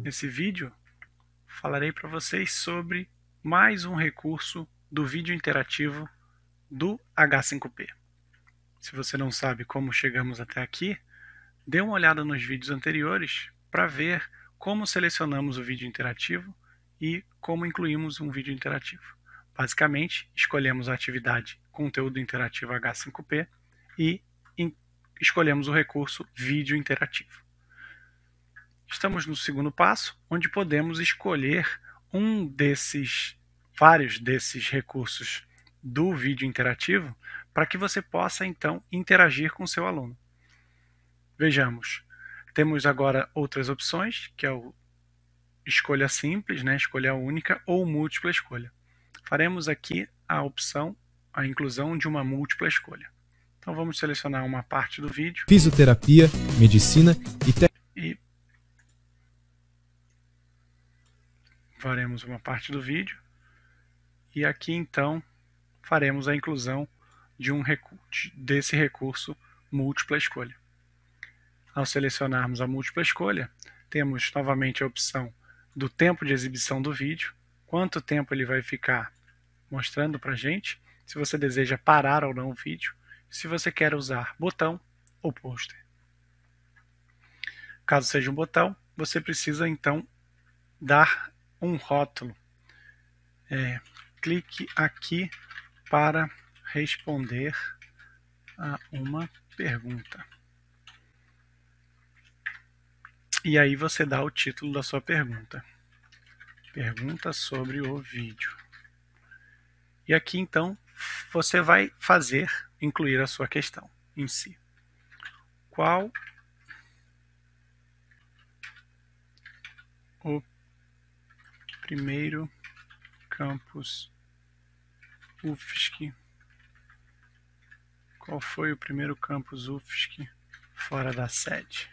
Nesse vídeo, falarei para vocês sobre mais um recurso do vídeo interativo do H5P. Se você não sabe como chegamos até aqui, dê uma olhada nos vídeos anteriores para ver como selecionamos o vídeo interativo e como incluímos um vídeo interativo. Basicamente, escolhemos a atividade Conteúdo Interativo H5P e escolhemos o recurso Vídeo Interativo. Estamos no segundo passo, onde podemos escolher vários desses recursos do vídeo interativo para que você possa, então, interagir com o seu aluno. Vejamos, temos agora outras opções, que é o escolha simples, escolha única ou múltipla escolha. Faremos aqui a inclusão de uma múltipla escolha. Então vamos selecionar uma parte do vídeo. Fisioterapia, medicina e faremos uma parte do vídeo. E aqui então faremos a inclusão desse recurso múltipla escolha. Ao selecionarmos a múltipla escolha, temos novamente a opção do tempo de exibição do vídeo, quanto tempo ele vai ficar mostrando para a gente, se você deseja parar ou não o vídeo, se você quer usar botão ou pôster. Caso seja um botão, você precisa então dar um rótulo. Clique aqui para responder a uma pergunta. E aí você dá o título da sua pergunta. Pergunta sobre o vídeo. E aqui então você vai incluir a sua questão em si. Qual o primeiro campus UFSC? Qual foi o primeiro campus UFSC fora da sede?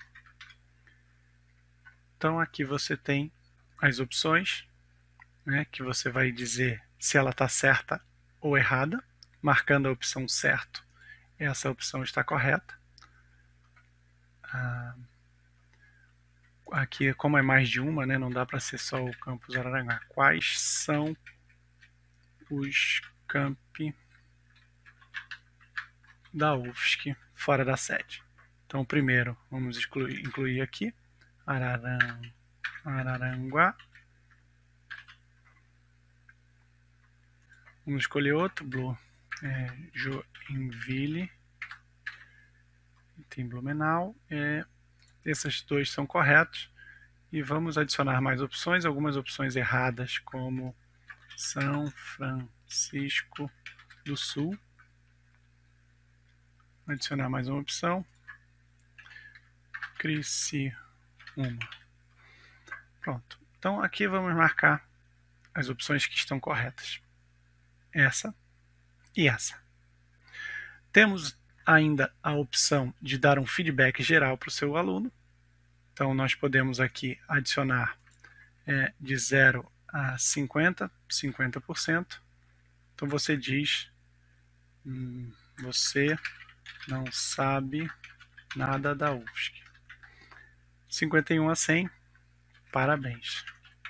Então aqui você tem as opções, que você vai dizer se ela está certa ou errada, marcando a opção certo, essa opção está correta. Aqui, como é mais de uma, não dá para ser só o campus Araranguá. Quais são os campi da UFSC fora da sede? Então, o primeiro, vamos incluir aqui, Araranguá. Vamos escolher outro, Joinville. Tem Blumenau. Esses dois são corretos. E vamos adicionar mais opções, algumas opções erradas, como São Francisco do Sul. Adicionar mais uma opção. Criciúma. Pronto. Então aqui vamos marcar as opções que estão corretas. Essa e essa. Temos ainda a opção de dar um feedback geral para o seu aluno. Então nós podemos aqui adicionar de 0 a 50%. Então você diz, você não sabe nada da UFSC. 51 a 100, parabéns.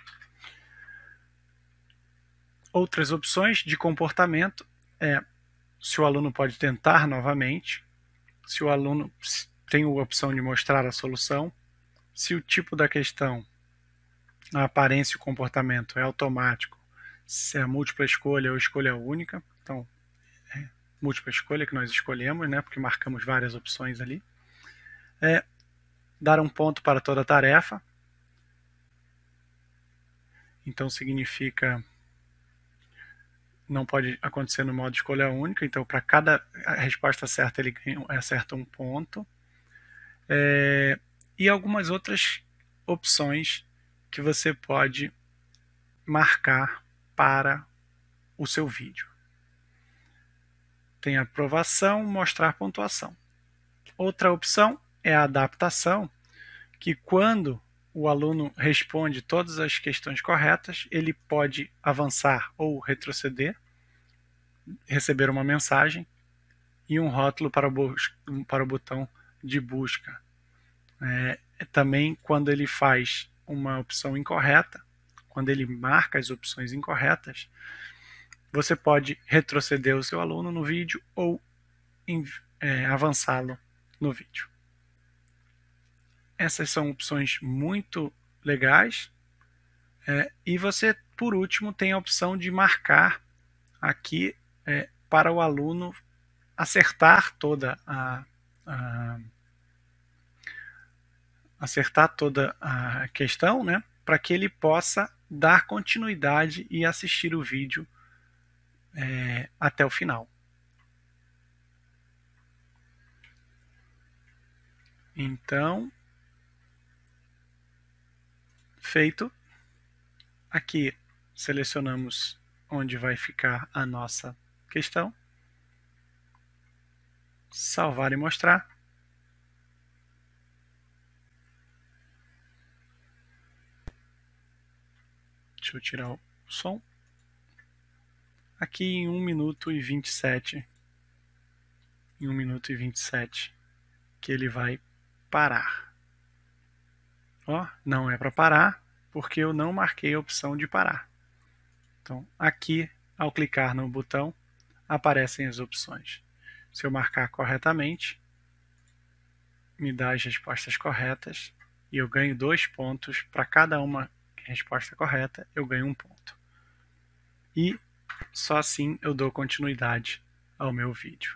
Outras opções de comportamento se o aluno pode tentar novamente, se o aluno tem a opção de mostrar a solução, se o tipo da questão, a aparência e o comportamento é automático, se é múltipla escolha ou escolha única. Então, múltipla escolha que nós escolhemos, porque marcamos várias opções ali. Dar um ponto para toda tarefa. Então, significa não pode acontecer no modo escolha única. Então, para cada resposta certa, ele acerta um ponto. E algumas outras opções que você pode marcar para o seu vídeo. Tem aprovação, mostrar pontuação. Outra opção é a adaptação, que quando o aluno responde todas as questões corretas, ele pode avançar ou retroceder, receber uma mensagem e um rótulo para o botão de busca. Também quando ele faz uma opção incorreta, quando ele marca as opções incorretas, você pode retroceder o seu aluno no vídeo ou avançá-lo no vídeo. Essas são opções muito legais. E você, por último, tem a opção de marcar aqui para o aluno acertar toda a questão, né, para que ele possa dar continuidade e assistir o vídeo até o final. Então, feito, aqui selecionamos onde vai ficar a nossa questão, salvar e mostrar. Deixa eu tirar o som. Aqui em 1 minuto e 27, que ele vai parar. Ó, não é para parar, porque eu não marquei a opção de parar. Então, aqui, ao clicar no botão, aparecem as opções. Se eu marcar corretamente, me dá as respostas corretas e eu ganho 2 pontos. Para cada uma resposta correta, eu ganho 1 ponto. E só assim eu dou continuidade ao meu vídeo.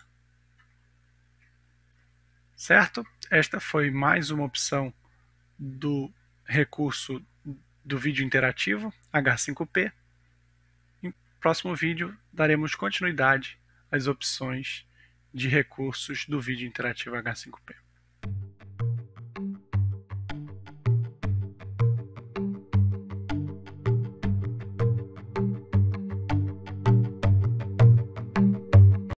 Certo? Esta foi mais uma opção do recurso do vídeo interativo H5P. No próximo vídeo daremos continuidade às opções de recursos do vídeo interativo H5P.